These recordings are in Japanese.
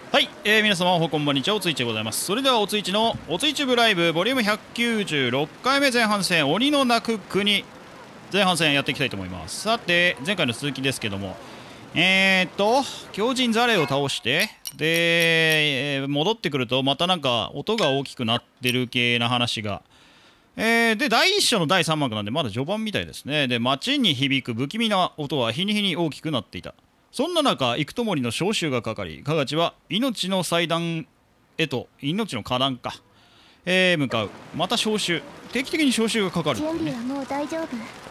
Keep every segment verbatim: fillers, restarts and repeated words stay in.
はい、えー、皆様おはこんばんにちは、おついちでございます。それではおついちのおついち部ライブボリュームひゃくきゅうじゅうろっかいめ前半戦鬼の鳴く国前半戦やっていきたいと思います。さて前回の続きですけども、えー、っと強靭ザレを倒してで、えー、戻ってくるとまたなんか音が大きくなってる系な話が、えー、で第一章のだいさん幕なんでまだ序盤みたいですね。で街に響く不気味な音は日に日に大きくなっていた。そんな中、幾友の召集がかかり、カガチは命の祭壇へと、命の花壇か、えー、向かう。また召集。定期的に召集がかかる、ね。 準備はもう大丈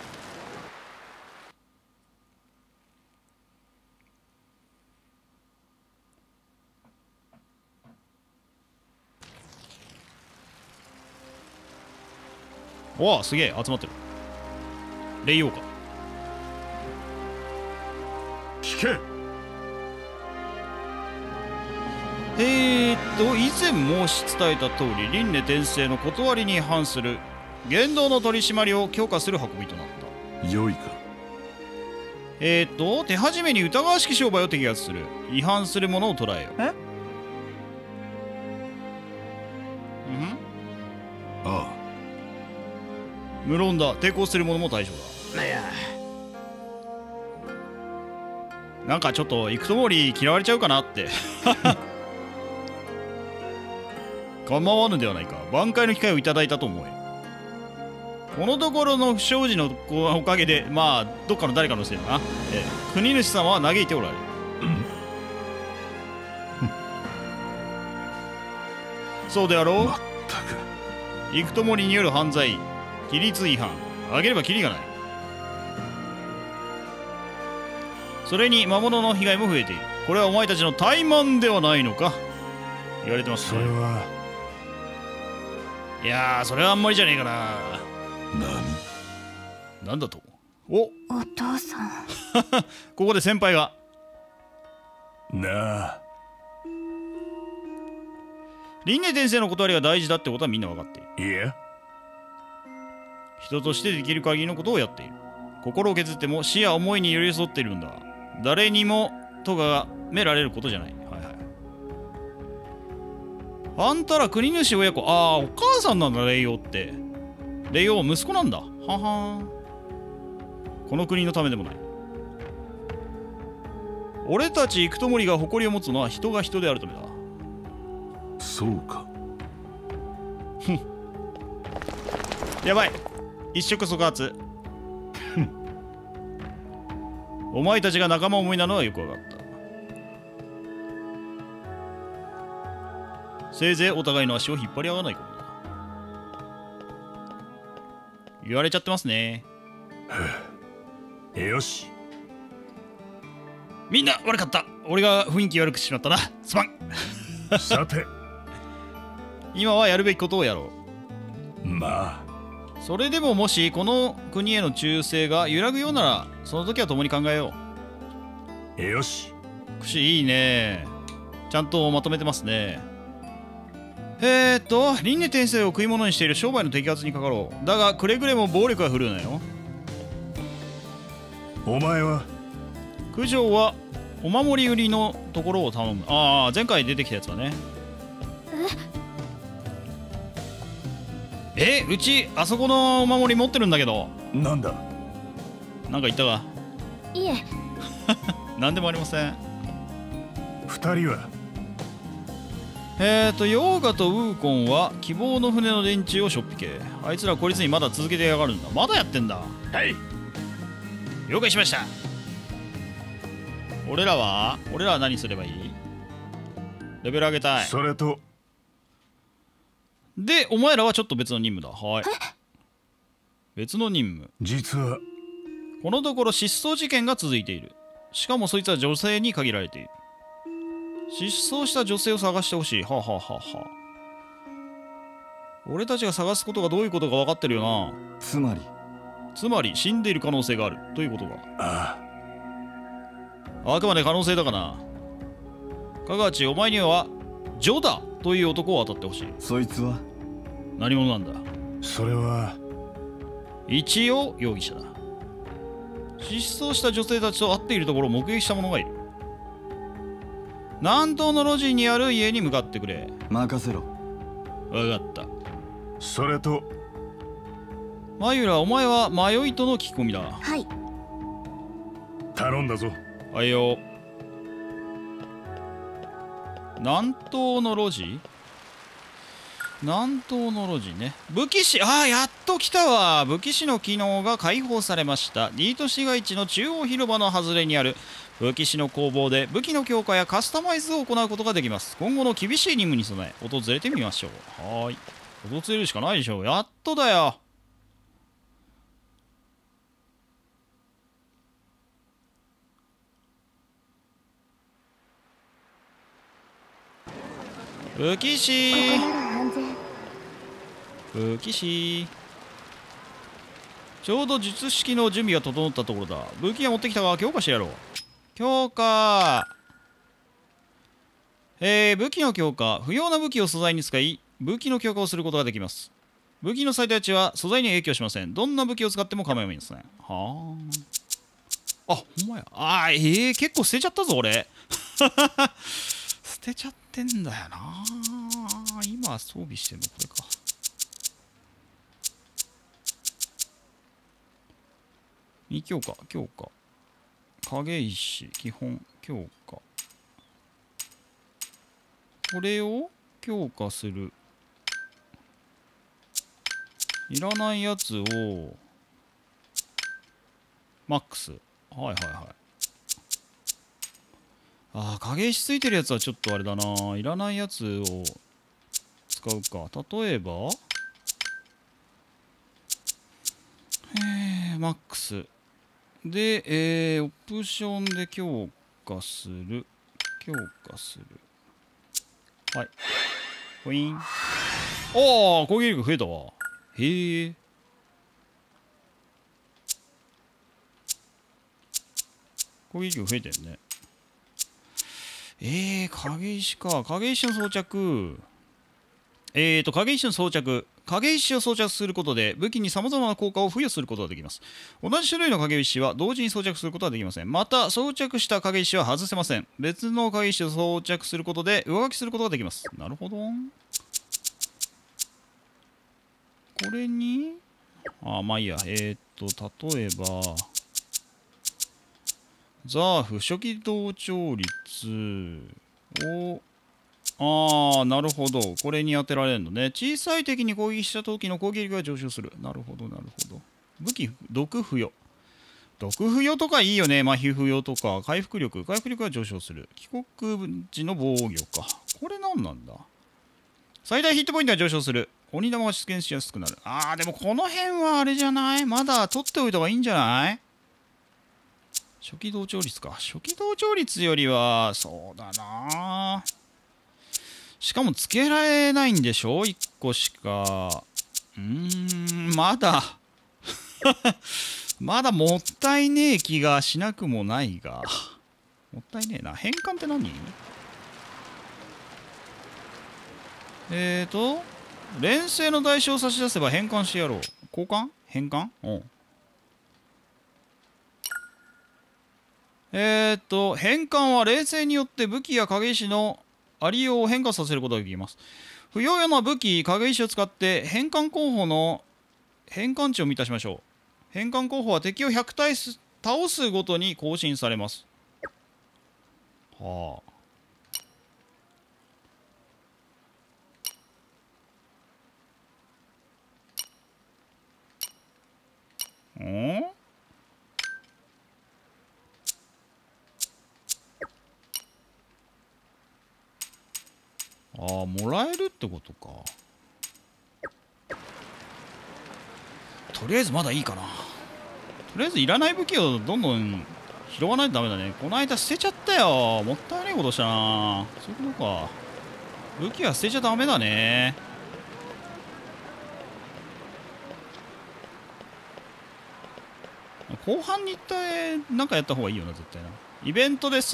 夫。 わあ、すげえ、集まってる。霊王か。 聞け。 えーっと以前申し伝えた通り輪廻転生の断りに反する言動の取り締まりを強化する運びとなった。 良いか。 えーっと手始めに疑わしき商売を摘発する。違反する者を捕らえよ。 えうんああ、 無論だ。抵抗する者も対象だ。 いや、 なんかちょっと幾友に嫌われちゃうかなって構わぬではないか。挽回の機会をいただいたと思え。このところの不祥事のおかげでまあどっかの誰かのせいだな、ええ、国主様は嘆いておられる。そうであろう。 まったく幾友による犯罪規律違反あげればキリがない。それに魔物の被害も増えている。これはお前たちの怠慢ではないのか。言われてますね。 それは。 いやー、それはあんまりじゃねえかな。 何なんだと。おお父さん。 ここで先輩が。 なあ、 輪廻転生の断りが大事だってことはみんな分かっている。 いや、 人としてできる限りのことをやっている。心を削っても死や思いに寄り添っているんだ。誰にもとがめられることじゃない。はいはい。あんたら国主親子、ああお母さんなんだ。霊王って霊王息子なんだ。ははん。この国のためでもない。俺たち幾友が誇りを持つのは人が人であるためだ。 そうか。 やばい、一触即発。お前たちが仲間思いなのはよく分かった。せいぜいお互いの足を引っ張り合わないことだ。言われちゃってますね。 よし。 みんな悪かった。俺が雰囲気悪くしまったな。すまん。 さて、 今はやるべきことをやろう。 まあ、 それでももしこの国への忠誠が揺らぐようならその時は共に考えよう。 よし。 くしいいね。ちゃんとまとめてますね。えーっと輪廻転生を食い物にしている商売の摘発にかかろう。だがくれぐれも暴力は振るうなよ。 お前は九条はお守り売りのところを頼む。ああ前回出てきたやつだね。えうちあそこのお守り持ってるんだけど。 なんだ。 なんか言ったか。 いえ。 なんでもありません。 二人はえーとヨーガとウーコンは希望の船の電池をしょっぴけ。あいつら孤立にまだ続けてやがるんだ。まだやってんだ。 はい。 了解しました。俺らは俺らは何すればいい？レベル上げたい。 それとでお前らはちょっと別の任務だ。はい。別の任務。 実はこのところ失踪事件が続いている。しかもそいつは女性に限られている。失踪した女性を探してほしい。はあ、はあはあはあ、俺たちが探すことがどういうことか分かってるよな。 つまりつまり死んでいる可能性があるということだ。 ああくまで可能性だかな。カガチお前にはジョダという男を当たってほしい。 そいつは何者なんだ。 それは一応容疑者だ。失踪した女性たちと会っているところを目撃した者がいる。 南東の路地にある家に向かってくれ。 任せろ。 わかった。 それとマユラ、お前は迷いとの聞き込みだ。 はい。 頼んだぞ。 はいよ。南東の路地、南東の路地ね。武器師、ああ、やっと来たわ。武器師の機能が解放されました。リート市街地の中央広場の外れにある武器師の工房で武器の強化やカスタマイズを行うことができます。今後の厳しい任務に備え訪れてみましょう。はーい、訪れるしかないでしょ。やっとだよ。武器師、 ここなら安全。 武器師、ちょうど術式の準備が整ったところだ。武器は持ってきたが強化してやろう。強化。えー、武器の強化。不要な武器を素材に使い武器の強化をすることができます。武器の最大値は素材に影響しません。どんな武器を使っても構いません。はあ。あ、ほんまや。あー、えー、結構捨てちゃったぞ俺。捨てちゃってんだよな。今装備してんのこれか。に強化、強化。影石、基本、強化。これを強化する。いらないやつをマックス。はいはいはい。ああ、影石ついてるやつはちょっとあれだな。いらないやつを使うか。例えばえー、マックスで、えー、オプションで強化する。強化する。はい。ポイン。ああ、攻撃力増えたわ。へえ。攻撃力増えてるね。えー、影石か。影石の装着。えーと、影石の装着。影石を装着することで武器にさまざまな効果を付与することができます。同じ種類の影石は同時に装着することはできません。また、装着した影石は外せません。別の影石を装着することで上書きすることができます。なるほど。これに、あ、まあいいや。えーと、例えば、ザーフ初期同調率を、ああ、なるほど。これに当てられるのね。小さい敵に攻撃した時の攻撃力が上昇する。なるほど、なるほど。武器、毒付与。毒付与とかいいよね。麻痺付与とか。回復力。回復力が上昇する。帰国時の防御か。これ何なんだ。最大ヒットポイントが上昇する。鬼玉が出現しやすくなる。ああ、でもこの辺はあれじゃない？まだ取っておいた方がいいんじゃない？初期同調率か。初期同調率よりは、そうだな。しかもつけられないんでしょ ?いっ 個しか。うーん、まだ。まだもったいねえ気がしなくもないが。もったいねえな。変換って何？えーと、連成の代償を差し出せば変換してやろう。交換？変換？うん。えーと、変換は連成によって武器や影石のありようを変化させることができます。不要な武器、影石を使って変換候補の変換値を満たしましょう。変換候補は敵をひゃく体倒すごとに更新されます。はあ。ん？ああ、もらえるってことか。とりあえずまだいいかな。とりあえずいらない武器をどんどん拾わないとダメだね。この間捨てちゃったよ。もったいないことしたな。そういうことか。武器は捨てちゃダメだね。後半に一体なんかやった方がいいよな、絶対な。イベントです。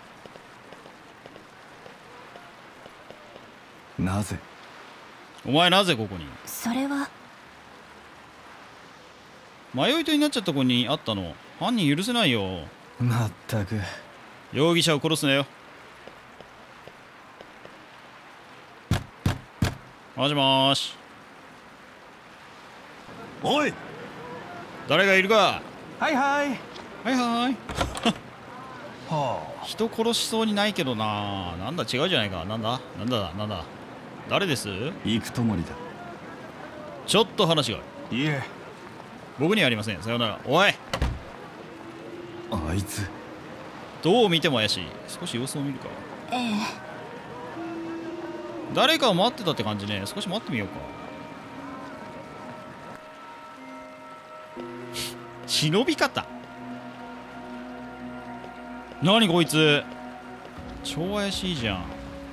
なぜ？ お前なぜここに？ それは迷いとになっちゃった子に会ったの。犯人許せないよ。 まったく。 容疑者を殺すなよ。 もしもーし。 おい。 誰がいるか。 はいはい。 はいはいは人殺しそうにないけどな。なんだ違うじゃないか。なんだなんだなんだ。誰です？ あ、行くともりだ。 ちょっと話がある。 いえ。 僕にはありません。さようなら。おい、 あいつどう見ても怪しい。少し様子を見るか。 ええ。 誰かを待ってたって感じね。少し待ってみようか。忍び方。何こいつ、超怪しいじゃん。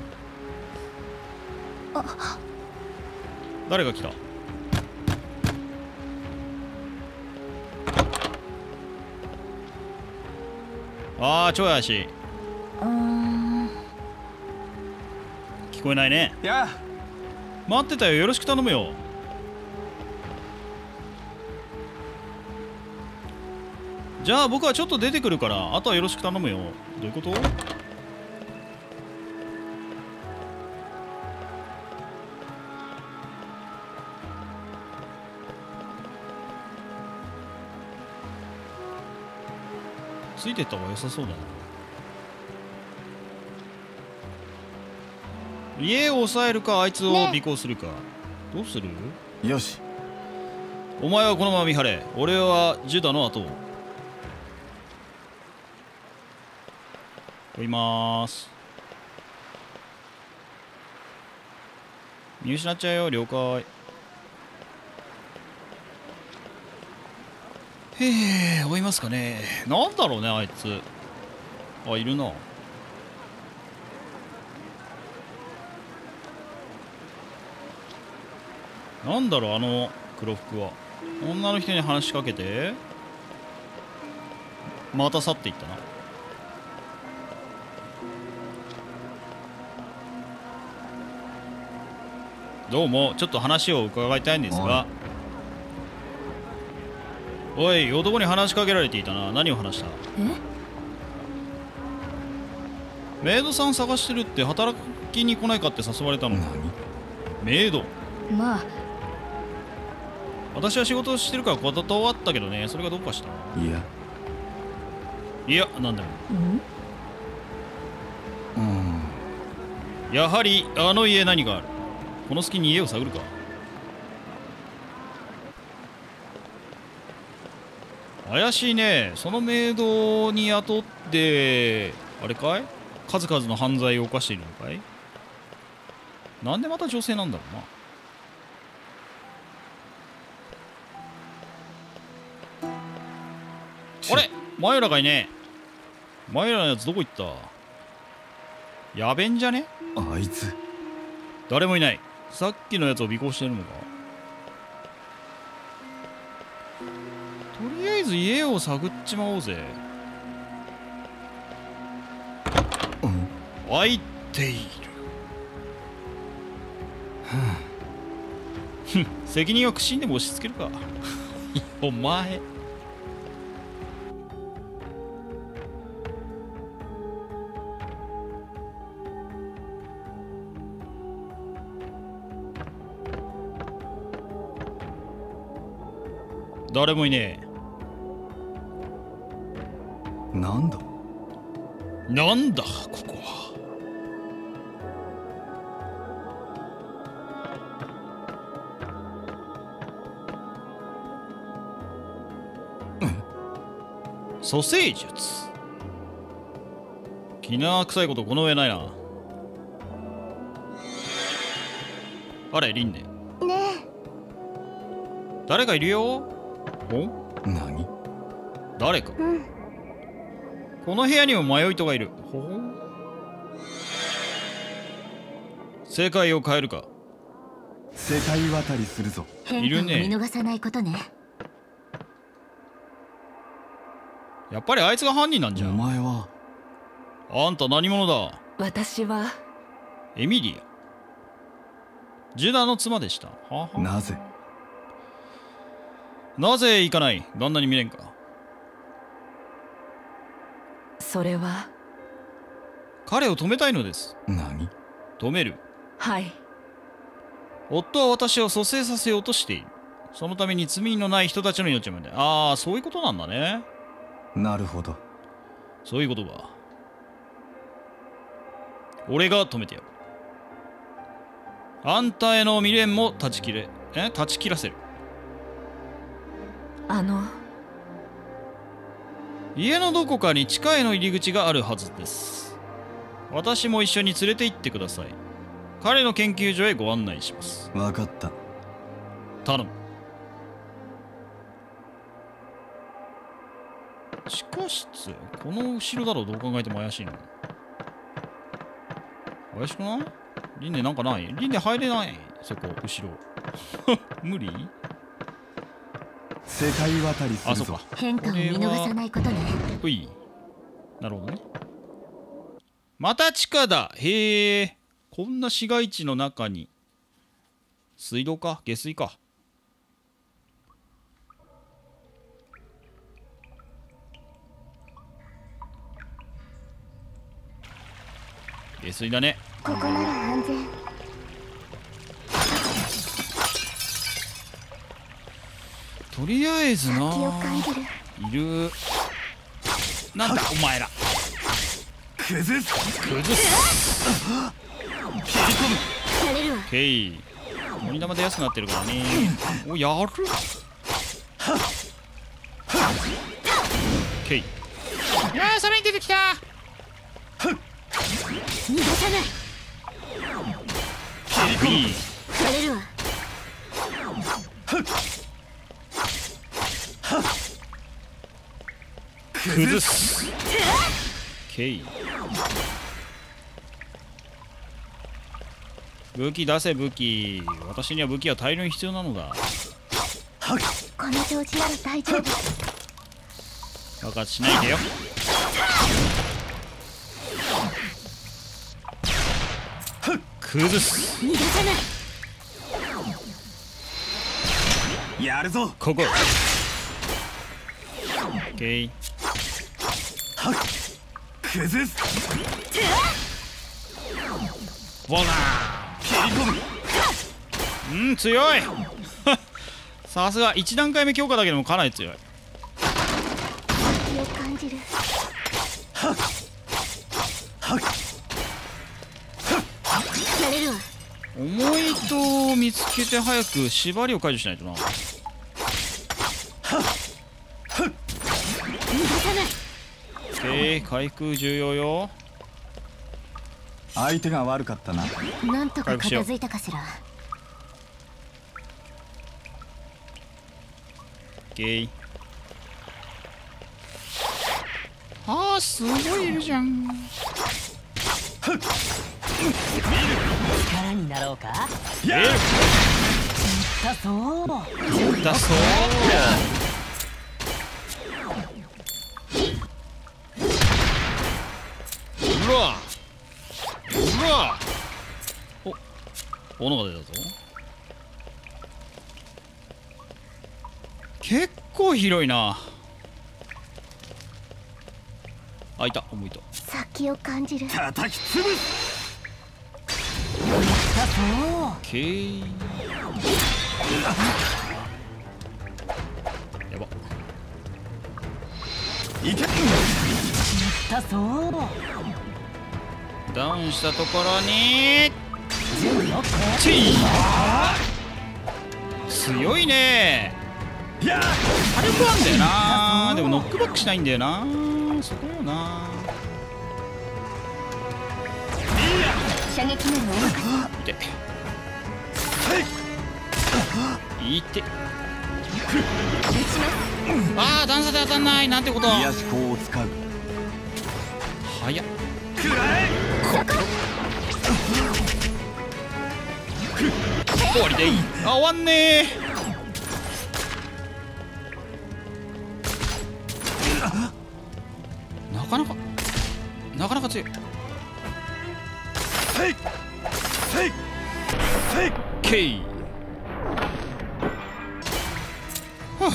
あ、 誰が来た？あー、超怪しい。 うーん。 聞こえないね。 いや。 待ってたよ。よろしく頼むよ。じゃあ僕はちょっと出てくるから、あとはよろしく頼むよ。どういうこと？ついてった方が良さそうだな。家を抑えるか、あいつを尾行するか、どうする？ よし。 お前はこのまま見張れ。俺はジュダの後を追いまーす。見失っちゃうよ。了解。へえ、追いますかね。なんだろうね、あいつ。あ、いるな。なんだろう、あの黒服は。女の人に話しかけてまた去っていったな。どうも、ちょっと話を伺いたいんですが。おい、男に話しかけられていたな。何を話した？ え？ メイドさん探してるって、働きに来ないかって誘われたの。 何？ メイド？ まあ、 私は仕事をしてるから断ったけどね。それがどうかした？ いや。 いや、なんでも。 うん？ うん。 やはりあの家何がある。この隙に家を探るか。怪しいね。そのメイドに雇ってあれかい、数々の犯罪を犯しているのかい。なんでまた女性なんだろうな。あれ、マヨラがいねえ。マヨラのやつどこ行った？やべんじゃね？ あいつ誰もいない。さっきのやつを尾行してるのか。とりあえず家を探っちまおうぜ。 うん開いている。ふん、責任は苦心でも押し付けるか。お前。誰もいねなんだ。 え。なんだここは。蘇生術。気な臭いことこの上ないな。あれ、リンネ。 ね誰かいるよ。お、 何？ 誰か。 え。うん。 この部屋にも迷い人がいる。ほほ。世界を変えるか。 世界渡りするぞ。 いるね。 変化を見逃さないことね。 やっぱりあいつが犯人なんじゃおん。 前はあんた何者だ。 私はエミリア。ジュダの妻でした。はは。 なぜ？ なぜ行かない。旦那に未練か。 それは彼を止めたいのです。 何？ 止める。 はい。 夫は私を蘇生させようとしている。そのために罪のない人たちの命まで。ああ、そういうことなんだね。 なるほど。 そういうことか。俺が止めてやる。あんたへの未練も断ち切れ、え断ち切らせる。 あの家のどこかに地下への入り口があるはずです。私も一緒に連れて行ってください。彼の研究所へご案内します。 わかった。 頼む。地下室、この後ろだろう。どう考えても怪しいな。怪しくない？リンネなんかない？リンネ入れない。そこ後ろ無理？ 世界渡りするぞ。 あ、そうか。 変化を見逃さないことね。 うい。なるほどね。また地下だ。へえ。こんな市街地の中に水道か下水か。下水だね。 ここなら安全。 とりあえずな気を感じる。 いる。なんだお前ら。 崩す崩す。 やれるわ。 ケイ。鬼玉出やすくなってるからね。お、やる。ケイ。いやー、それに出てきた。 逃がさない。 いい。 やれるわ。 崩す。ケイ。武器出せ武器。私には武器は大量に必要なのだ。 この調子なら大丈夫。 爆発しないでよ。崩す。 逃がさない。 やるぞ。 ここ。オッケー。 崩す。 ボナ切り込む。 ー。うん強い。さすがいち段階目強化だけでもかなり強い。 気を感じる。やれるわ。 重い糸を見つけて早く縛りを解除しないとな。 逃がさない。 オッケー、回復重要よ。 相手が悪かったな。 なんとか片付いたかしら。 オッケー。あー、すごいいるじゃん。 力になろうか。 えだそうー、だそう。うわうわお、斧が出たぞ。結構広いな。あ、いた、重いと。 先を感じる。 叩き潰す。 だそうオッケー。やば。 いけ。 だそうダウンしたところに準備 OK。 チー強いね。 いや火力あんだよな。でもノックバックしないんだよな。そこよな。 射撃面のお任いていて。ああ、段差で当たんない。なんてこと。 癒し口を使う。 早っ。 食らえ。 終わりでいい。あ、終わんねー。なかなかなかなか強い。 せいせいせい。 ケイ。はあ、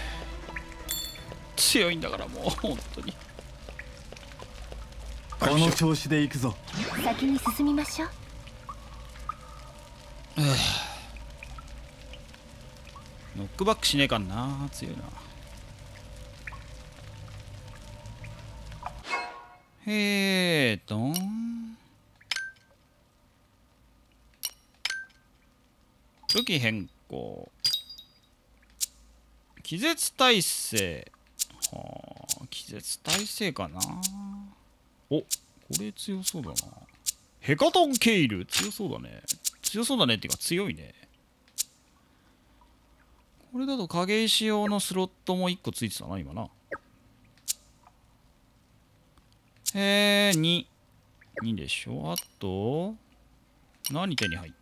強いんだからもう本当に。 この調子で行くぞ。 先に進みましょう。 ノックバックしねえかんな。強いな。えーっと武器変更、気絶耐性、はあ、気絶耐性かな。お、これ強そうだな。ヘカトンケイル強そうだね。強そうだねっていうか強いね。これだと影石用のスロットもいっこついてたな今な。えー、に。にでしょ。あと、何手に入った？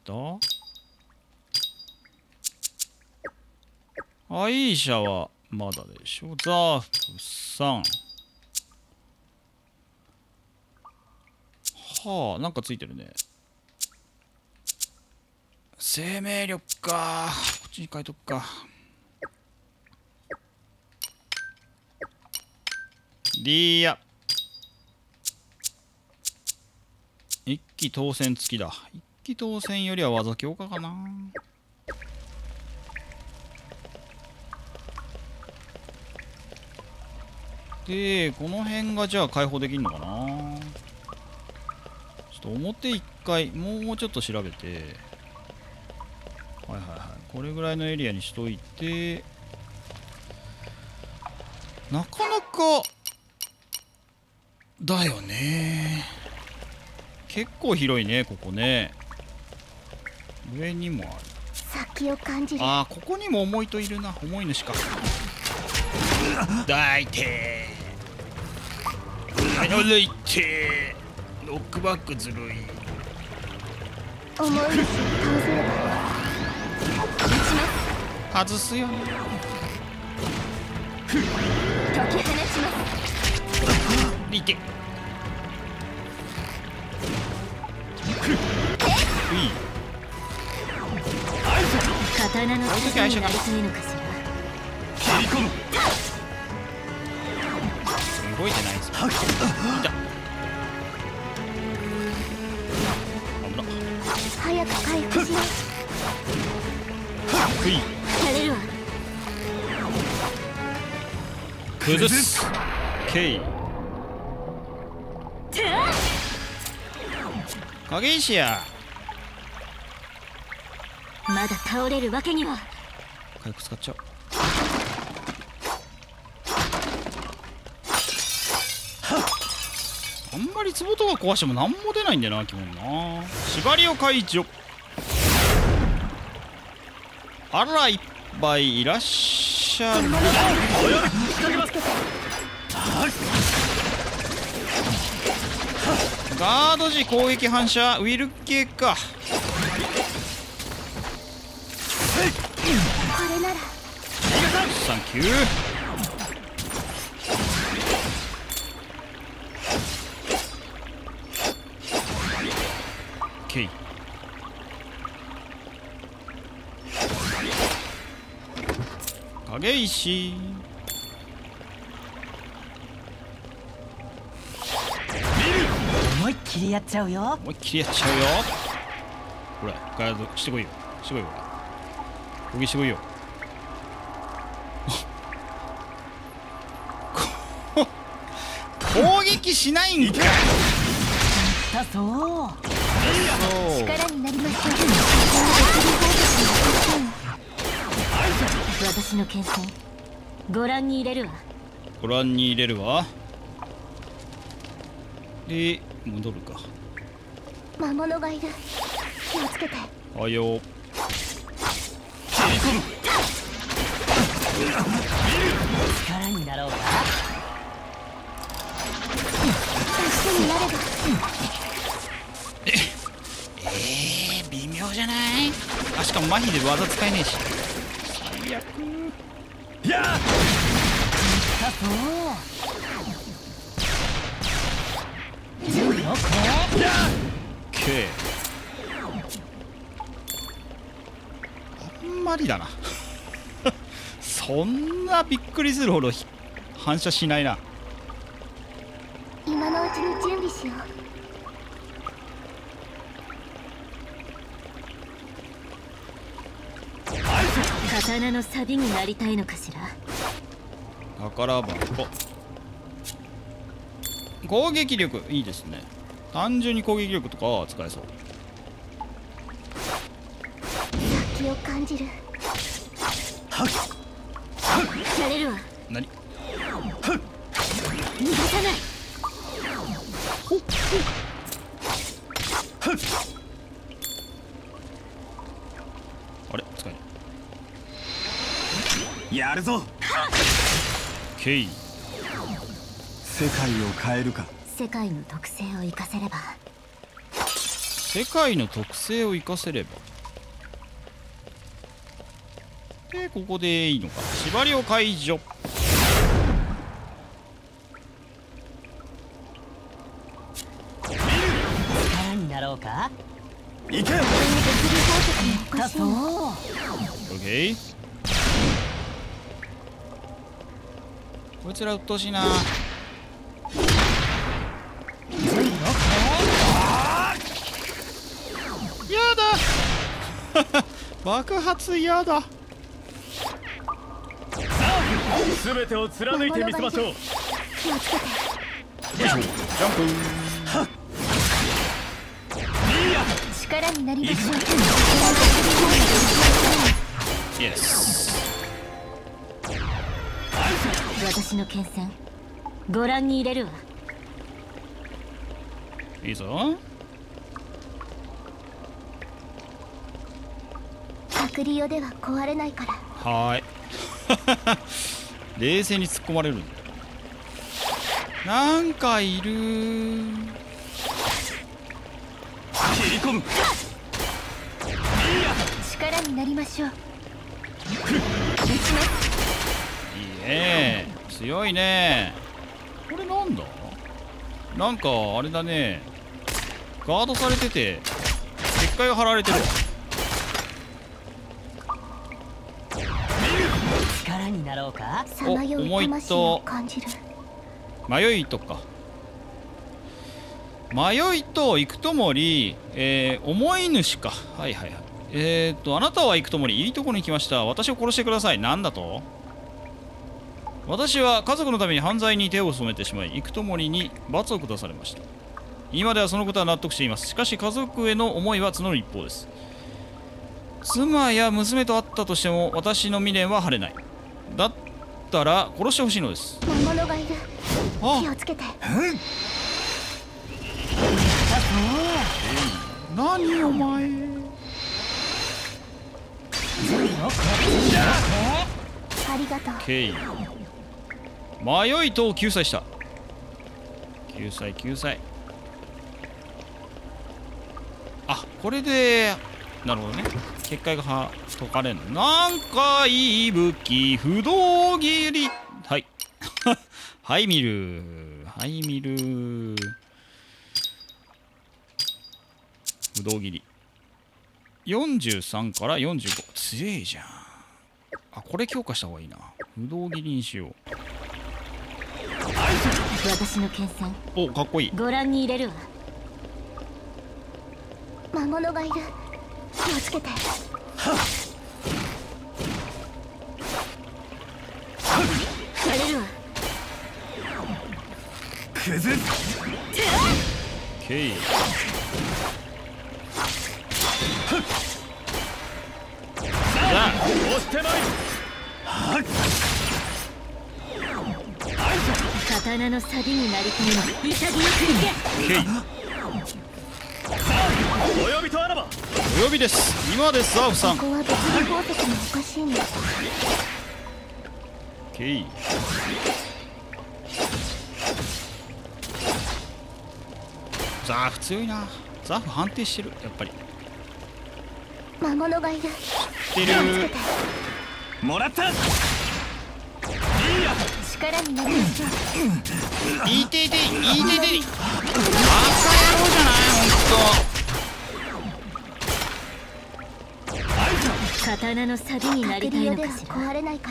アイーシャはまだでしょ。ザーフさん。はあ、なんかついてるね。生命力か。こっちに変えとくか。ディーヤ。一気当選付きだ。一気当選よりは技強化かな。で、この辺がじゃあ解放できるのかな。ちょっと表一回、もうちょっと調べて。はいはいはい。これぐらいのエリアにしといて。なかなか、だよね。結構広いね、ここね。上にもある。 先を感じる。 ああ、ここにも重いといるな。重い主か。だいてー。はい、のるいてー。ロックバックずるい。 重い主を倒せれば外すよね。 解き放ちます。 いて。 刀の力になりすぎるかしら。 動いてないんですよ。いた。危な。 早く回復しよふい。 う。やれるわ。 崩す。ケイ。影石や。 まだ倒れるわけには。 回復使っちゃう。あんまり壺とか壊しても何も出ないんだよな、基本な。縛りを解除。あら、いっぱいいらっしゃる。ガード時攻撃反射ウィル系か。 これならサンキュー。ケイ。影石。 思いっきりやっちゃうよ。 思いっきりやっちゃうよ。ほら、ガードしてこいよ。してこいよ。攻撃してこいよ。攻撃しないんか。 だそう。 そう。 力になりました。私の剣戦ご覧に入れるわ。 ご覧に入れるわ。で、戻るか。 魔物がいる。気をつけて。 あよ。 力になろうか。 助けになれば。 えー、微妙じゃない？あ、しかも麻痺で技使えねえし。最悪。 やあ。 だそう。準備 OK。 ケー。あんまりだな。そんなびっくりするほど反射しないな。 今のうちに準備しよう。刀刀のサビになりたいのかしら。 宝箱。攻撃力いいですね。単純に攻撃力とかは使えそう。 気を感じる。やれるわ。 何？ 逃がさない。 あれ使えない。 やるぞ。 ケイ。 世界を変えるか。 世界の特性を生かせれば。 世界の特性を生かせれば。でここでいいのか。縛りを解除。 力になろうか。 行け。 おかしいな。 オッケー。こいつらうっとうしいな。やだ爆発やだ。 すべてを貫いてみせましょう。 気をつけて。 よいしょジャン力になりましょう。 プ。イエス。 私の剣戦ご覧に入れるわ。 いいぞ。 隔離用では壊れないから。 はーい冷静に突っ込まれるんだよ。なんかいるー。 切り込む。 力になりましょう。 いいねー。強いねー。これなんだ。なんかあれだね。ガードされてて結界が張られてるわ。 力になろうか。 さまよう魂を感じる。 迷いとか迷いと幾ともり、えー、思い主か。はいはいはい。えー、っとあなたは幾ともりいいところに来ました。私を殺してください。なんだと。私は家族のために犯罪に手を染めてしまい幾ともりに罰を下されました。今ではそのことは納得しています。しかし家族への思いは募る一方です。妻や娘と会ったとしても私の未練は晴れない。だったら殺してほしいのです。 魔物がいる。気をつけて。 何お前。 ありがとう。 ケイ迷いと救済した。救済救済。あ、これでなるほどね。結界がは解かれんの。なんかいい武器不動斬り。はいはい見るはい見る不動斬りよんじゅうさんからよんじゅうご。強いじゃん。あ、これ強化した方がいいな。不動斬りにしよう。 私の剣戦お、かっこいい。 ご覧に入れるわ。魔物がいる。気をつけて。やれるわ。 崩す。 ケイ押してない。 刀のサビになりたいの。潔くいけ。 ケイお呼びとあらば。 お呼びです。今ですザーフさん。 ここは別の宝石もおかしいんだ。 ケイザーフ強いな。ザーフ判定してる。やっぱり魔物がいる。 知ってる。 もらった。いいや。 力になりましょう。 いいていていいていてい。バカ野郎じゃないほんと。 刀のサビになりたいのかしら。壊れないから。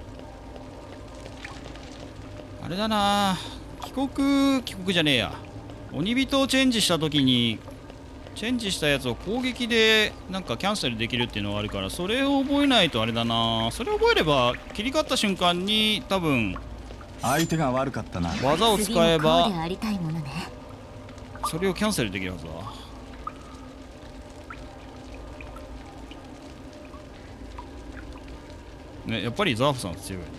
あれだな。帰国帰国じゃねえや。鬼人をチェンジした時にチェンジしたやつを攻撃でなんかキャンセルできるっていうのがあるから、それを覚えないとあれだな。それを覚えれば切り替わった瞬間に多分相手が悪かったな。 技を使え次もこうでばありたいものね。 それをキャンセルできるはずだ。ね、やっぱりザーフさん強いよね。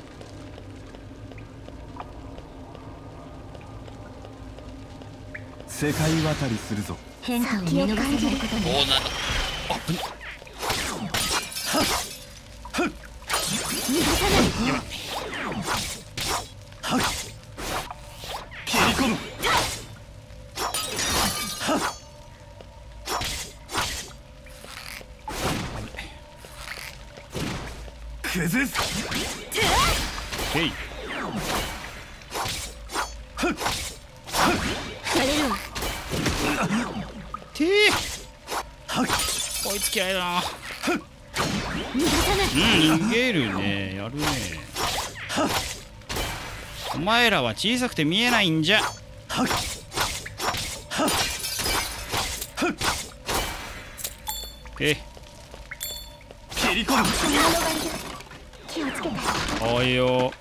世界渡りするぞ。 変化を見逃さないことね。 おお、なんだ。あっ、ぶね。 逃がさないで。 切り込む。崩す。 へい。 やれるわ。 てー。追いつき合いだな。 逃がさない。 うん、逃げるね。やるね。お前らは小さくて見えないんじゃ。え、 切り込む。 獲物がいる。気をつけて。 おいよ。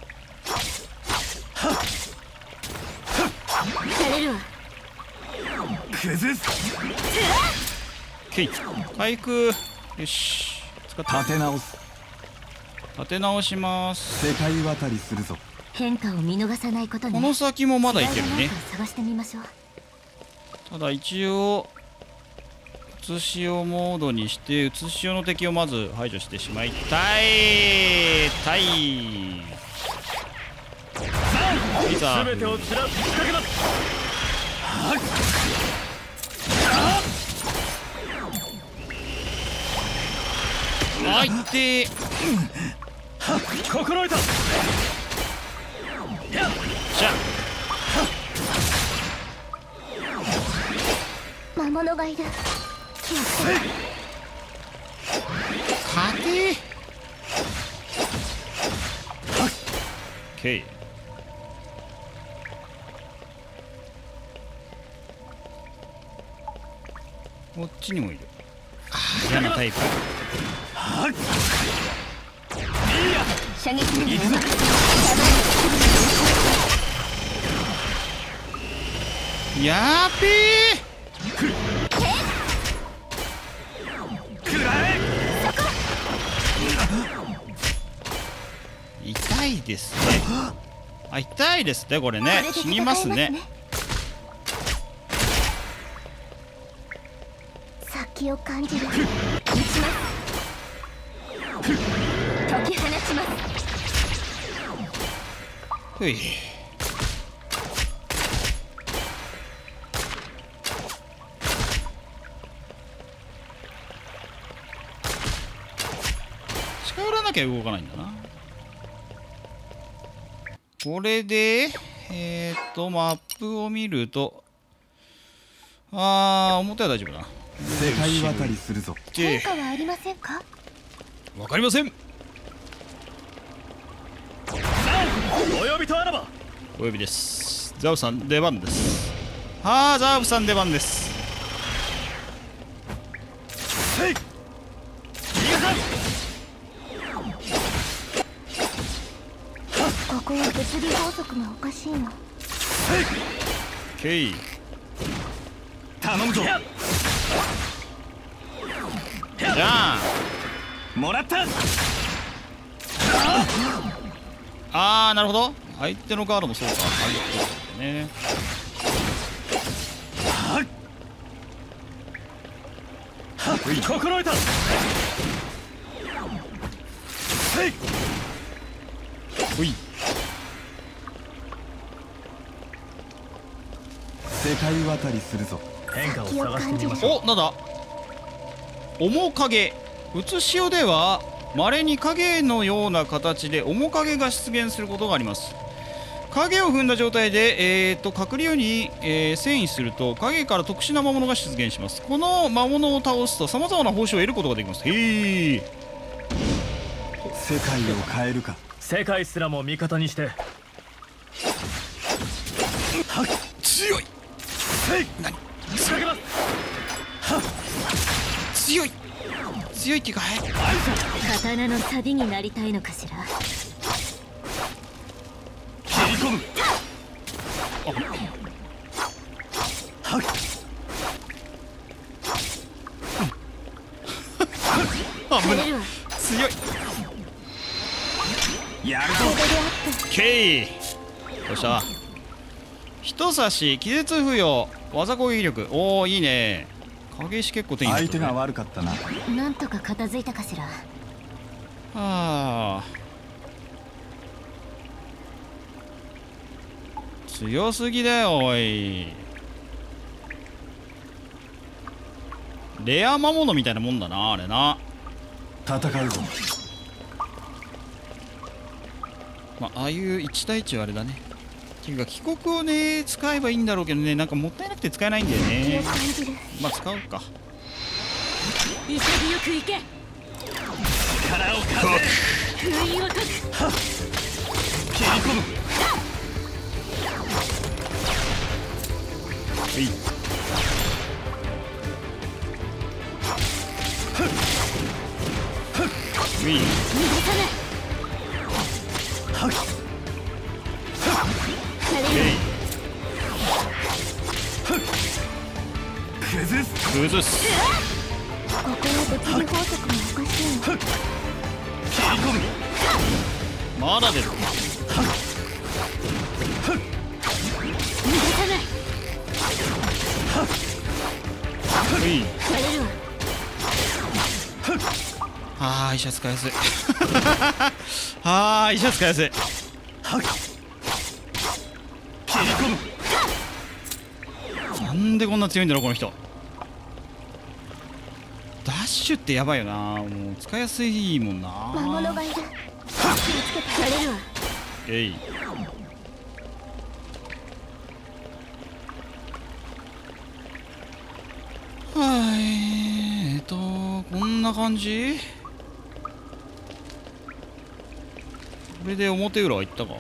やれるわ。 崩す。 けい。回復。よし。使った。 立て直す。 立て直します。 世界渡りするぞ。 変化を見逃さないことね。 この先もまだいけるね。 探してみましょう。 ただ一応うつしおモードにしてうつしおの敵をまず排除してしまいたいたい。いざ全てをつら仕掛けます。 あいってー。 心得た。 じゃ魔物がいる。気をつけて。 勝てー。けい。こっちにもいる。あー、嫌なタイプ。 射撃にもやーべー。痛いですね。あ、痛いですねこれね。死にますね。 先を感じる。撃ちます。解き放ちます。 ほい。近寄らなきゃ動かないんだな。これでえー、っとマップを見ると、あー、表は大丈夫だな。 世界渡りするぞ。 変化はありませんか。 わかりません。 お呼びとあらば。 お呼びです。ザウさん出番です。はあ、ザウさん出番です。 せい。逃がさん。 ここは物理法則がおかしいの。 ケイ。 頼むぞ。 じゃあもらった。 あー、なるほど。相手のカードもそうか。ね。 心得た。せい。 ほい。 世界渡りするぞ。 変化を探してみましょう。 お、なんだ。面影。うつしおでは稀に影のような形で面影が出現することがあります。影を踏んだ状態で、えー、と隠れように、えー、遷移すると影から特殊な魔物が出現します。この魔物を倒すとさまざまな報酬を得ることができます。へー。 世界を変えるか。 世界すらも味方にして。 強い。 せい。 何仕掛けます。 強い強いっていうか、はい、 刀のサビになりたいのかしら。 切り込む。 あ危ないれるわ。 強い。 やるぞ。 ケイどうした。人差し気絶付与技攻撃力。おおいいね。影石結構手に入ったね。 相手が悪かったな。 なんとか片付いたかしら。 はあ強すぎだよおい。レア魔物みたいなもんだなあれな。 戦うぞ。 まあああいういち対いちはあれだね。っていうか帰国をね使えばいいんだろうけどね、なんかもったいなくて使えないんだよね。まあ使うか。 潔くいけ。 力を貸せ。 封印を解く。 切り込む。 はいウィー逃がさない。される。 崩す。 崩す。 ここは物理法則もおかしいの。 切り込む。 まだ出る。 逃がさない。 ウィーされるわ。 あー医者使いやすいあー医者使いやすい。 切り込む。 なんでこんな強いんだろうこの人。ダッシュってやばいよな。もう使いやすいもんな。 魔物がいる。気をつけて。されるわ。 えいはいえーとこんな感じ。これで表裏はいったか。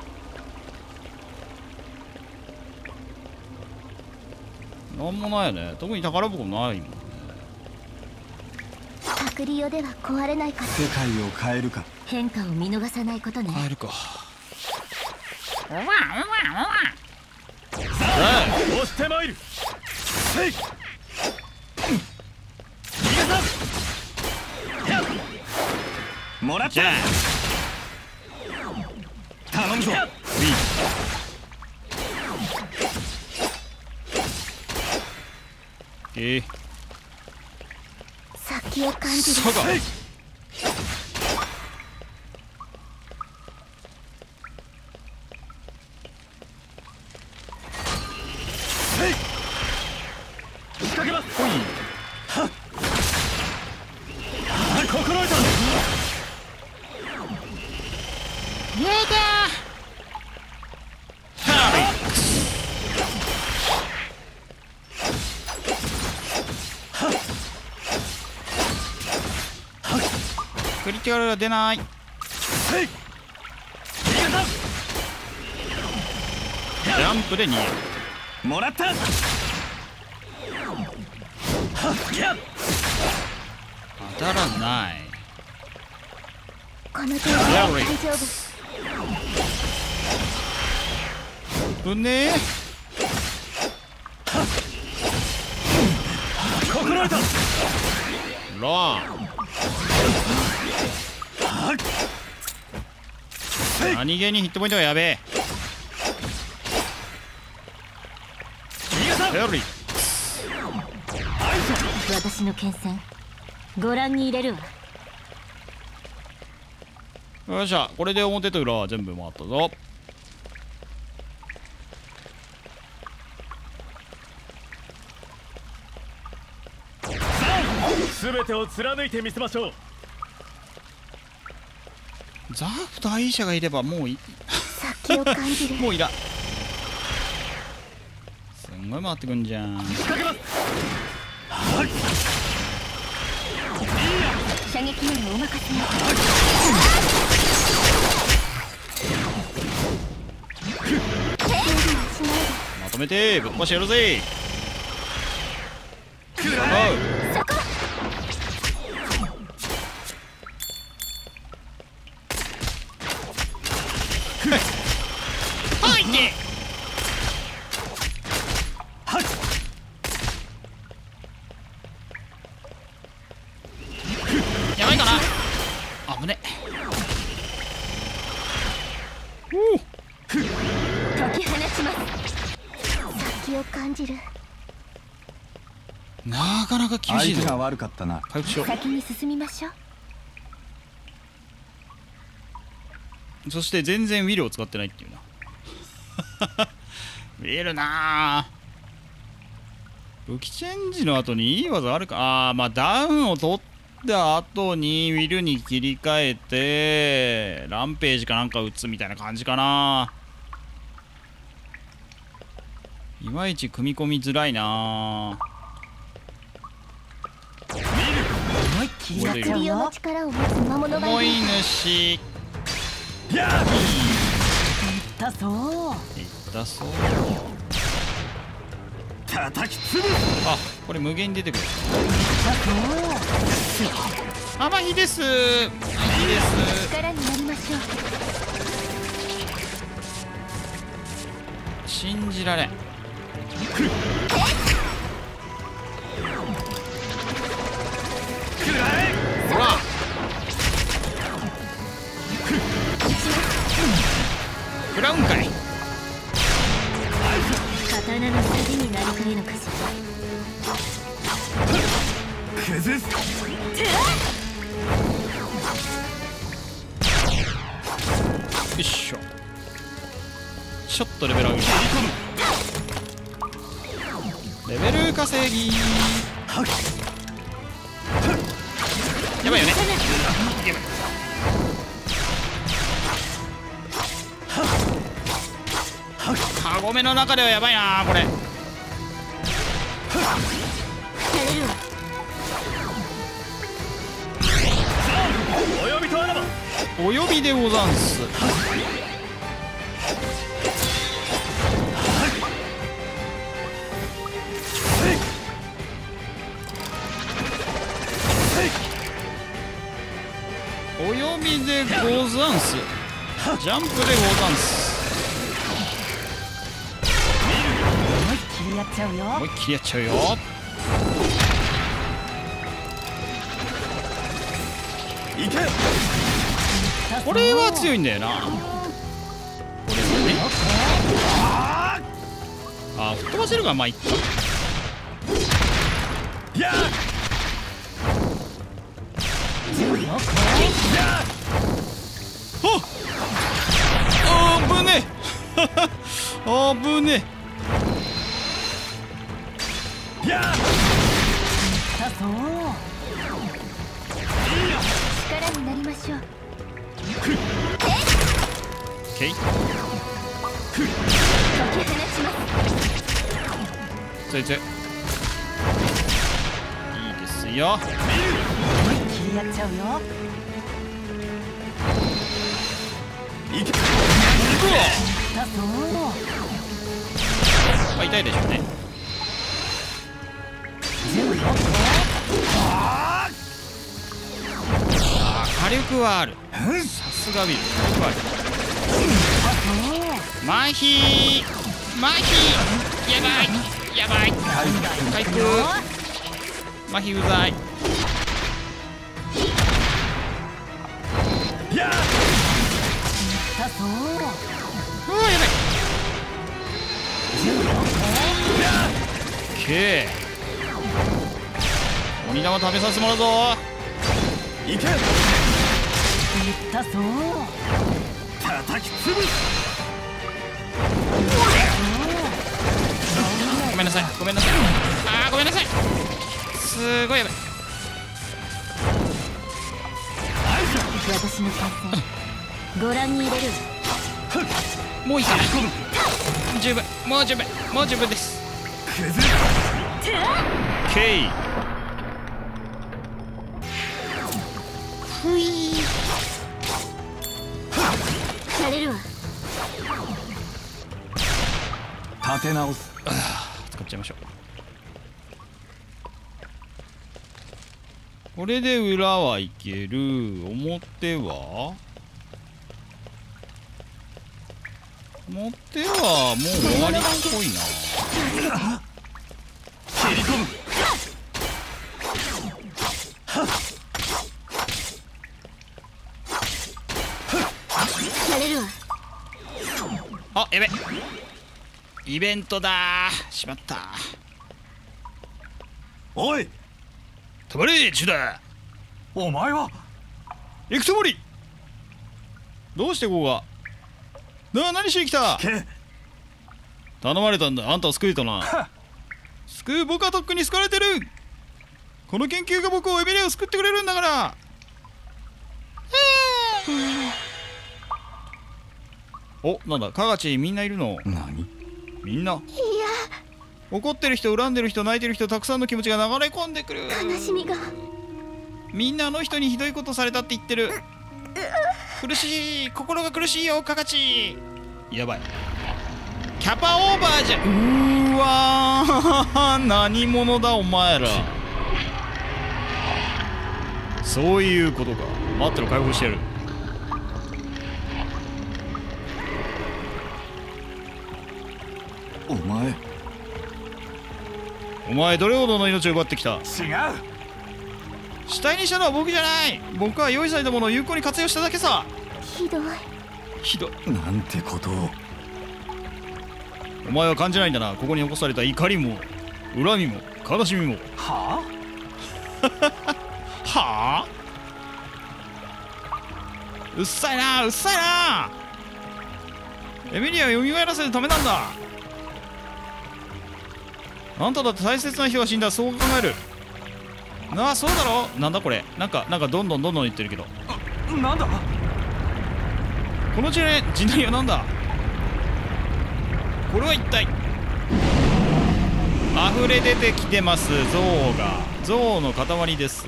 なんもないよね。特に宝箱ないもん。 パクリオでは壊れないから。 世界を変えるか。 変化を見逃さないことね。 帰るか。 押してまいる。せい。逃がさん。もらった。 じゃあ頼むぞ。 えー、 先を感じる。 さが仕掛けます。はっ。心得た。 やだー。ハリクリティカルが出ない。 せい。逃がさジャンプで逃げる。 ん。もらった。はっ。やっ。 当たらない。 この程度は大丈夫。 ぶねえ。 心得た。 ラン何気にヒットポイントがやべえ。ヘリ私の剣戦ご覧に入れるわ。 よっしゃ、これで表と裏は全部回ったぞ。 すべてを貫いてみせましょう。 ザフとアイシャがいればもうい先を感じる。 もういらすんごい回ってくんじゃん。 仕掛けます。はい。 射撃ならお任せな。 まとめてぶっ壊してやるぜ。 危ね。 解き放ちます。先を感じる。 なかなか厳しいぞ。 相手が悪かったな。 回復しよ先に進みましょう。 う。そして全然ウィルを使ってないっていうな。ウィルなー。武器チェンジの後にいい技あるか。ああ、まあダウンを取った後にウィルに切り替えてランページかなんか打つみたいな感じかな。いまいち組み込みづらいな。 思いっきりやっちゃうリオのよ。 力を持つ魔物が思いいる。 主やだぞいったそう。 叩きつぶあ、これ無限に出てくる。 だぞあ、まひです。まひです。 力になりましょう。 信じられん。ほら。食らうんかい。 刀の筋になりかえのかしら。 崩すよいしょ。ちょっとレベル上げる。レベル稼ぎ。やばいよね。やばい。カゴメの中ではやばいなこれ。 やれるわ。 お呼びとあらばお呼びでござんす。お呼びでござんす。ジャンプでござんす。 思いっきりやっちゃうよ。 思いっきりやっちゃうよ。 いけこれは強いんだよな。これはね。あー、吹っ飛ばせるがまあいっか。 やあぶねえ。あぶねやだぞ力になりましょう。 え。ケイ。 解き放ちます。 そいついいですよ。 思いっきりやっちゃうよ。 いけだぞまあ痛いでしょうね。あー、火力はある。さすがビル。火力はある。麻痺麻痺。やばいやばい。回復。麻痺うざい。 やだぞうわやばい。けー。鬼玉食べさせてもらうぞ。 いけだぞ叩きつぶごめんなさいごめんなさい。あーごめんなさい。すごいやばい。 私の参戦ご覧に入れる。 もういいかな。十分もう十分もう十分です。 崩ケイ。 ふいやれるわ。 立て直す。 使っちゃいましょう。これで裏はいける。表は表はもう終わりっぽいな。 切り込むイベントだー。しまった。 おい、 止まれジュダ。 お前は。 行くつもり。どうしてここが。なあ、何しに来た。 け頼まれたんだ。あんたを救えとな。救う。僕はとっくに救われてる。この研究が僕をエミリアを救ってくれるんだから。お、なんだ、カガチみんないるの。 何？ みんな。 いや、 怒ってる人、恨んでる人、泣いてる人、たくさんの気持ちが流れ込んでくる。 悲しみが。 みんなあの人にひどいことされたって言ってる。苦しい、心が苦しいよ、カガチ。やばい。キャパオーバーじゃ。うーわー何者だお前ら。そういうことか。待ってろ、解放してやる。 お前。 お前どれほどの命を奪ってきた。 違う。 死体にしたのは僕じゃない。僕は用意されたものを有効に活用しただけさ。 ひどい。 ひどい。 なんてことを。 お前は感じないんだな。ここに残された怒りも恨みも悲しみも。 ははあ。うっさいな、うっさいな。エミリアを蘇らせるためなんだ。あんただって大切な人が死んだ。そう考えるなあ。そうだろ。なんだこれ。なんかなんかどんどんどんどん言ってるけど。 あ、なんだ。 この地雷地雷はなんだ。これは一体。溢れ出てきてます。象が象の塊です。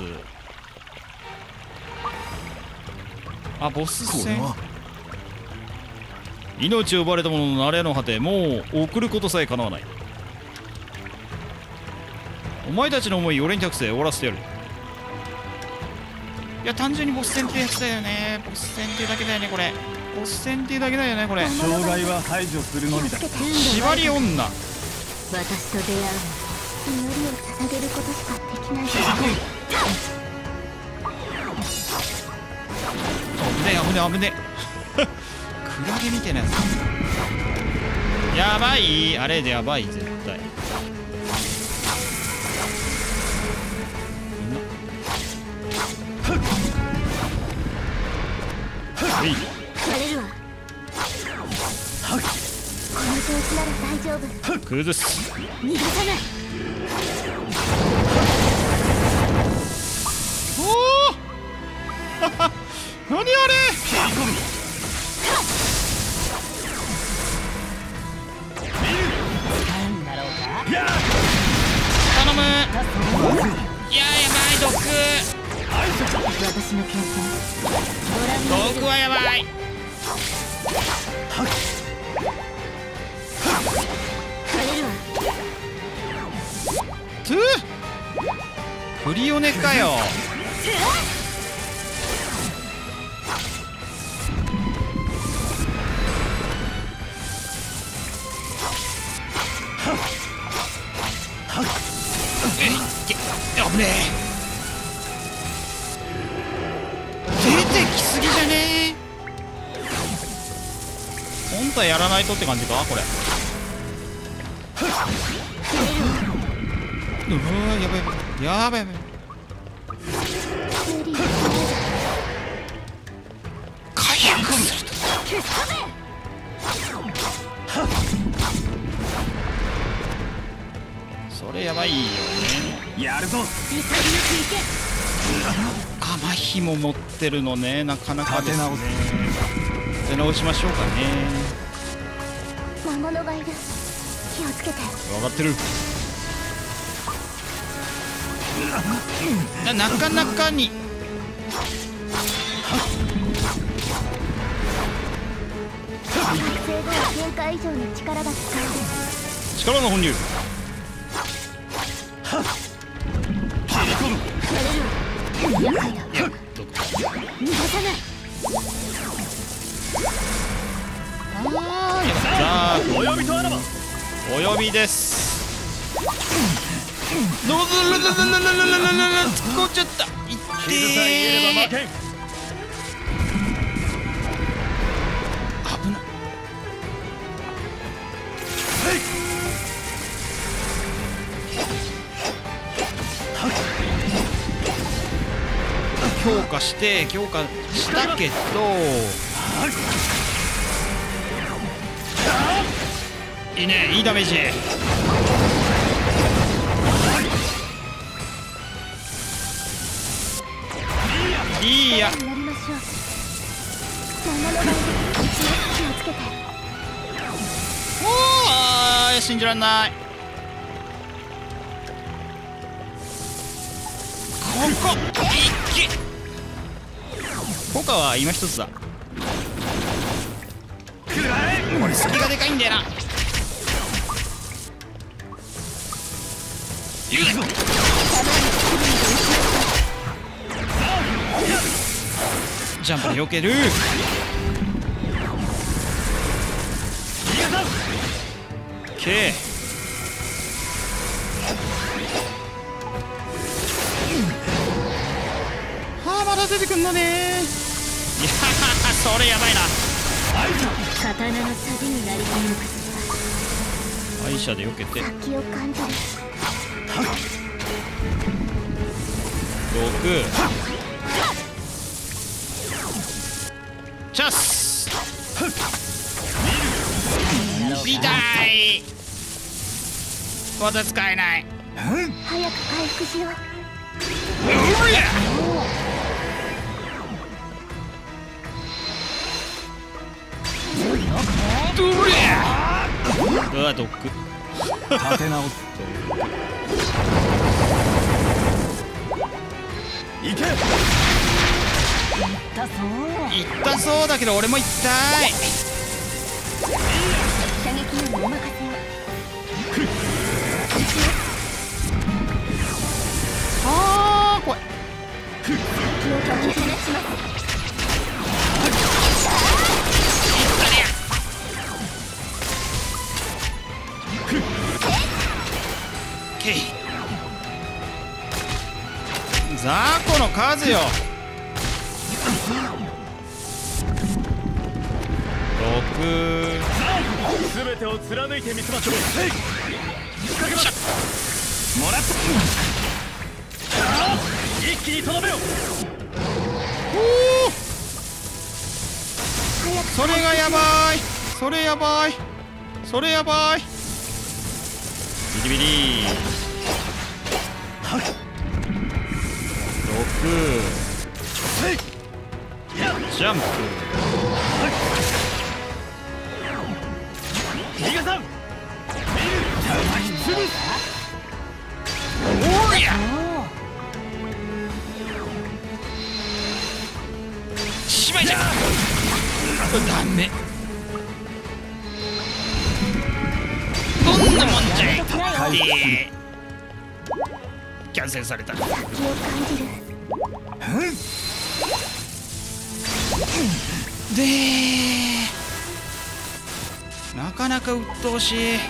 あ、ボス戦。命を奪われた者の慣れの果て、もう送ることさえかなわない。お前たちの思い俺に託せ。終わらせてやる。いや、単純にボス戦ってやつだよね。ボス戦っていうだけだよねこれ。ボス戦っていうだけだよねこれ。 障害は排除するのみだ。 縛り女。 私と出会う。祈りを捧げることしかできない。 危ねえ危ねえ危ねえ。クラゲみたいなやつ。やばい。あれでやばい絶対。 やれるわ。この調子なら大丈夫。 崩す。 逃がさない。 おお。何あれ。 なんだろうか。 頼む。いや、やばい。毒。 私の経験ご覧に毒はやばい。 やれるわ。 トゥークリオネかよ。えいけ。危ねえ。出てきすぎじゃねえ。本当はやらないとって感じかこれ。うわーやばいやばいやばい。回復するとそれやばいよね。 やるぞ。 あ、麻痺も持ってるのね。なかなかですね。 立て直す。 出直しましょうかね。 魔物がいる。気をつけて。 分かってる。な, なかなかに生後は限界以上の力が使える。 力の本流。 やれるわ。厄介だ。逃がさない。 さあお呼びとあらば。 お呼びです。どうぞららららららららら突っ込んじゃった。いって傷さえ言えれば負けん。 危ない。 強化して強化したけどいいね、いいダメージ。いいや、 なりましょう。斜め前で気をつけて。 おー、信じらんない。ここ一気効果は今一つだ。これ隙がでかいんだよな。言うぞ。ジャンプで避ける。K。はあ、まだ出てくんのね。いやそれやばいな。 刀のサビになりたいのかし愛車で避けてら。先を感じる。 ろくチャス。痛い。技使えない。 早く回復しよう。 うりゃうりゃうわ、ドック立て直っていけ。 だそういったそうだけど俺も痛い。 射撃にお任せを。 あー怖い。 気を解き放ちます。 ケイザコの数よ。ろく全てを貫いてみせましょう。もらった。一気にとどめよ。 それがやばい。それやばい。それやばい。ビリビリ。ろくジャンプ。 逃がさん。 おりゃしまいじゃん。ダメ。どんなもんじゃいってキャンセルされた。 気を感じる。 でなかなか鬱陶しい。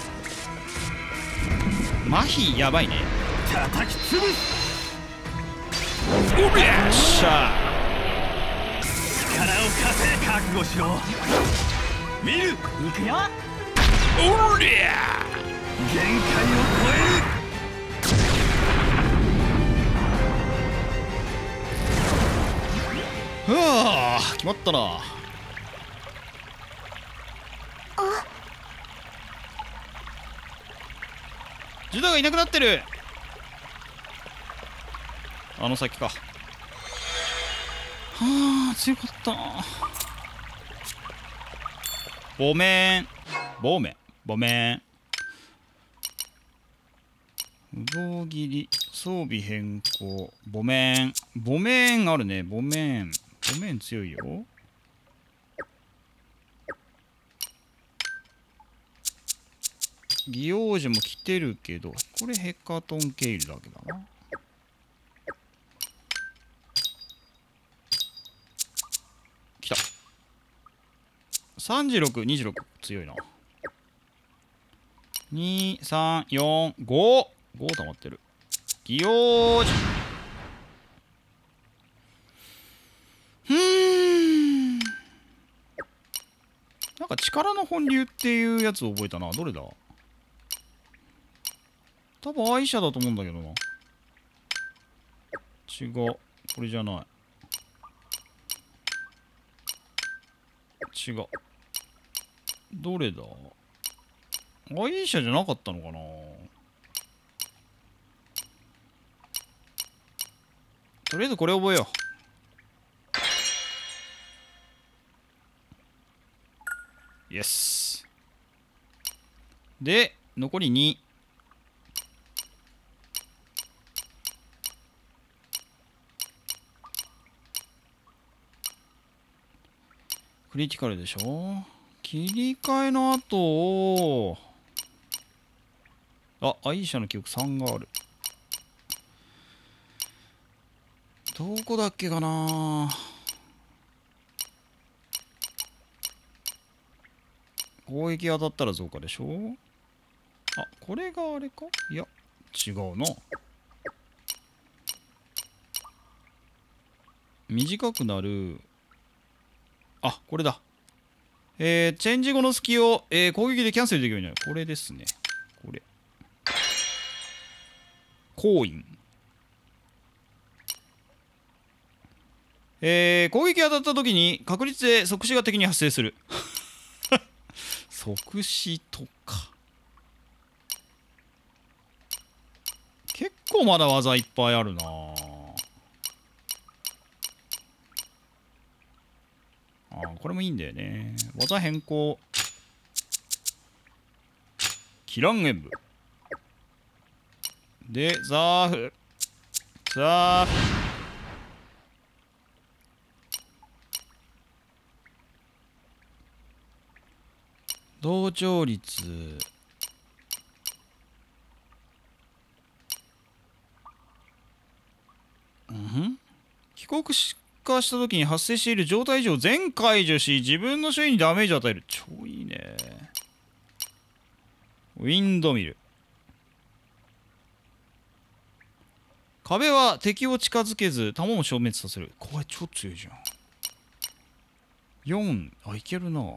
麻痺やばいね。 叩きつぶす。 おりゃっしゃ。 力を貸せ。覚悟しろ。見る。 行くよ。 おりゃ限界を超える。 はあ決まったな。ジュダがいなくなってる。あの先か。はあ強かったな。ボメンボメンボメン無道切り装備変更。ボメンボメンあるね。ボメンボメン強いよ。ギオージュも来てるけどこれヘカトンケイルだけだな。来た。さんじゅうろく、にじゅうろく強いな。に、さん、よん、ご。ご溜まってる。ギオージュ。うーん。なんかか力の本流っていうやつを覚えたな。どれだ？多分愛車だと思うんだけどな。違う。これじゃない。違う。どれだ？愛車じゃなかったのかな。とりあえずこれ覚えよう。イエス。で、残りに。クリティカルでしょ。切り替えの後を、あ、アイシャの記憶さんがある。どこだっけかな。攻撃当たったら増加でしょ。あ、これがあれか。いや違うな。短くなる。あ、これだ。えー、チェンジ後の隙を、えー、攻撃でキャンセルできるようになる。これですね。これ。コイン。えー、攻撃当たった時に確率で即死が敵に発生する。即死とか。結構まだ技いっぱいあるな。ああ、これもいいんだよね。技変更。キラン演武。で、ザーフ。ザーフ。同調率。うん。帰国化した時に発生している状態異常を全解除し、自分の周囲にダメージを与える。超いいね。ウィンドミル。壁は敵を近づけず弾を消滅させる。これ超強いじゃん。よん。あ、いけるな。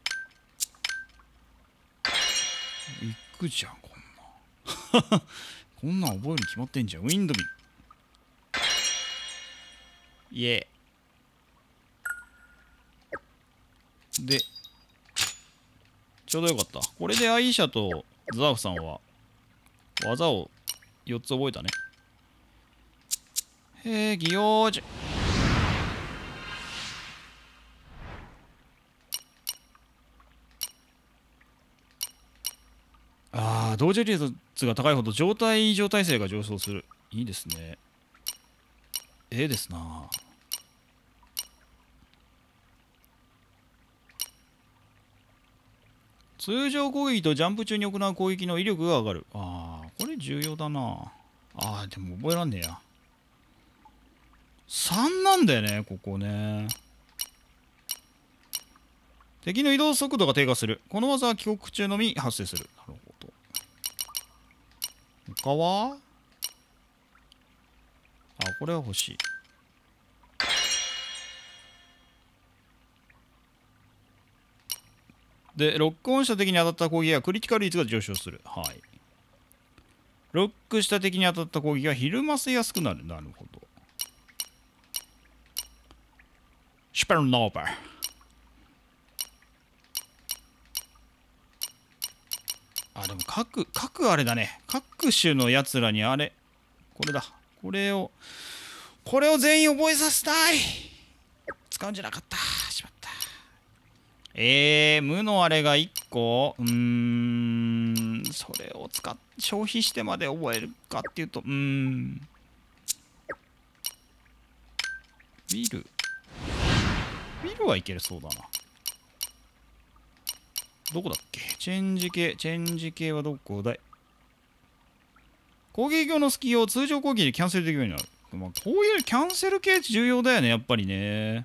いくじゃん、こんな。こんなん覚えるに決まってんじゃん。ウィンドミル。イエー。で、ちょうどよかった。これでアイシャとザーフさんは技をよっつ覚えたね。へえ、ギヨージュ。ああ、同時率が高いほど状態異常耐性が上昇する。いいですね。ええですな。通常攻撃とジャンプ中に行う攻撃の威力が上がる。ああ、これ重要だな。ああ、でも覚えらんねえや。さんなんだよね、ここね。敵の移動速度が低下する。この技は帰国中のみ発生する。なるほど。他はあ、これは欲しい。で、ロックオンした敵に当たった攻撃はクリティカル率が上昇する。はい。ロックした敵に当たった攻撃はひるませやすくなる。なるほど。シュペルノーバー。あ、でも各、各あれだね。各種のやつらにあれ。これだ。これを、これを全員覚えさせたい。使うんじゃなかった。しまった。えー、無のあれがいっこ。うーん、それを使っ、消費してまで覚えるかっていうと、うーん。ウィル。ウィルはいけるそうだな。どこだっけ？チェンジ系、チェンジ系はどこだい？攻撃後の隙を通常攻撃でキャンセルできるようになる。まあ、こういうキャンセル系重要だよね、やっぱりね。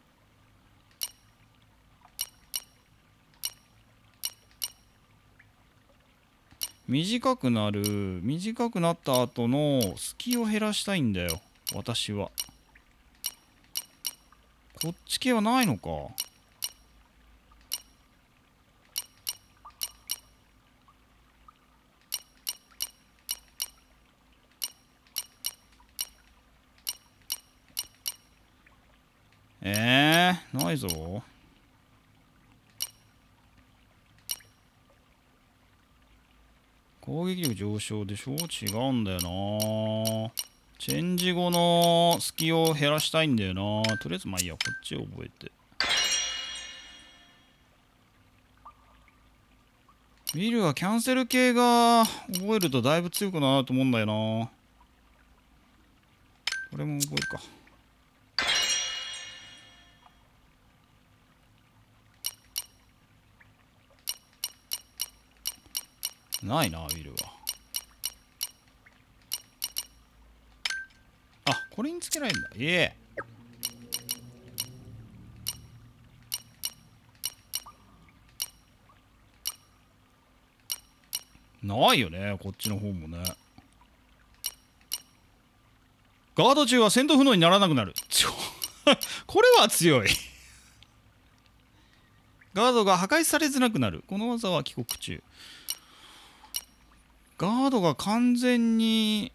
短くなる。短くなった後の隙を減らしたいんだよ、私は。こっち系はないのか。 えー、ないぞ。攻撃力上昇でしょ。違うんだよな。チェンジ後の隙を減らしたいんだよな。とりあえずまあいいや、こっちを覚えて。ウィルはキャンセル系が覚えるとだいぶ強くなると思うんだよな。これも覚えるか。ないな、ウィルは。あ、これにつけられるんだ。ええ。ないよね、こっちの方もね。ガード中は戦闘不能にならなくなる。ちょこれは強い。ガードが破壊されづらくなる。この技は帰国中。ガードが完全に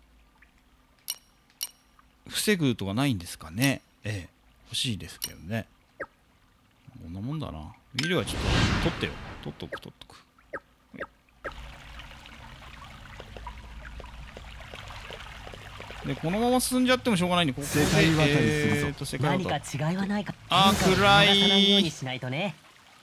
防ぐとかないんですかね。ええ、欲しいですけどね。こんなもんだな。ウィルはちょっと取ってよ。取っとく、取っとく。で、このまま進んじゃってもしょうがないんで、ここで、えーと、世界何か違いはないか。 あー、暗い。 変化を逃がさないようにしないとね。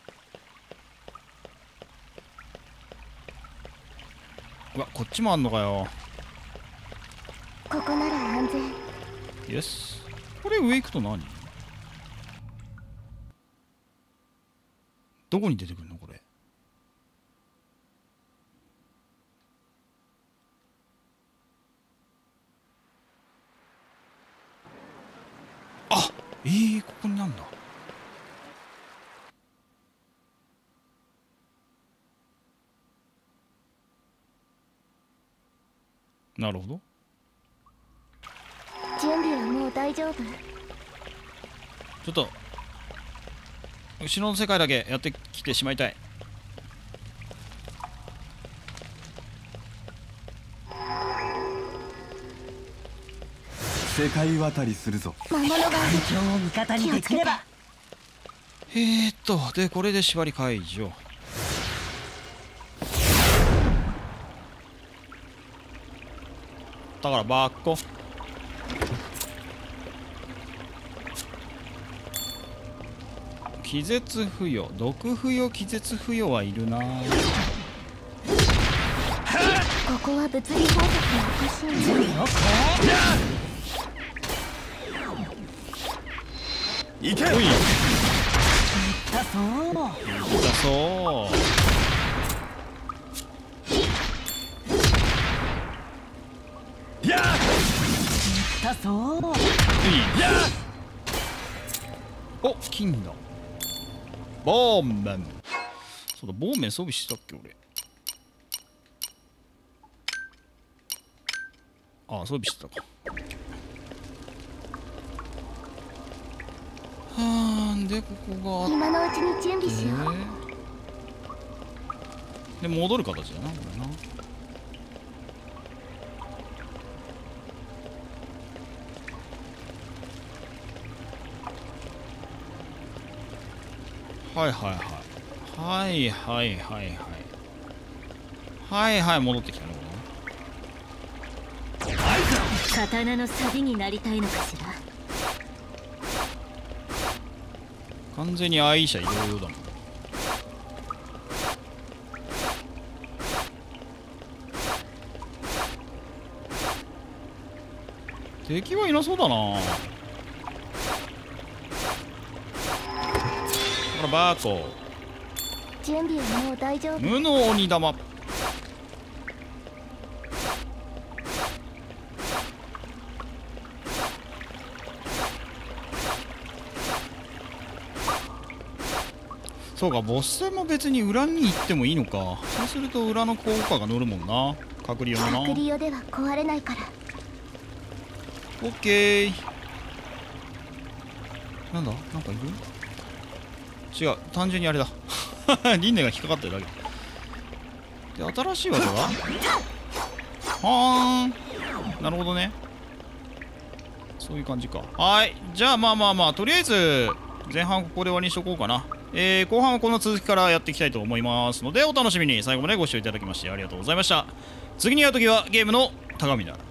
うわ、こっちもあんのかよ。 ここなら安全。 よし。これ上行くと何？どこに出てくるのこれ。あ、えー、ここになんだ。なるほど。 準備はもう大丈夫。 ちょっと後ろの世界だけやってきてしまいたい。 世界渡りするぞ。 魔物が環境を味方にできれば。 えーっとでこれで縛り解除。だからバッコ気絶付与、毒付与、気絶付与はいるな。 ここは物理法則がおかしいんだ。 いけ。 おい、 だそう痛そう。 やだそうお、金だ。ボーメン。そうだ、ボーメン装備してたっけ俺。ああ、装備してたか。はーんでここが今のうちに準備しよう。 で戻る形だなこれな。はいはいはいはいはいはいはいはいはい、戻ってきたねこれね。 刀のサビになりたいのかしら。 完全に愛者移動用だもん。敵はいなそうだな。ほらバーコ準備はもう大丈夫。 無の鬼玉。そうか、ボス戦も別に裏に行ってもいいのか。そうすると裏の効果が乗るもんな。隔離用のな。 隔離用では壊れないから。 オッケー。なんだなんかいる？違う、単純にあれだ。輪廻が引っかかってるだけで、新しい技がはーん、なるほどね。そそういう感じか。はい、じゃあまあまあまあとりあえず前半ここで終わりにしとこうかな。えー、後半はこの続きからやっていきたいと思いますので、お楽しみに。最後までご視聴いただきましてありがとうございました。次に会う時はゲームの高みだ。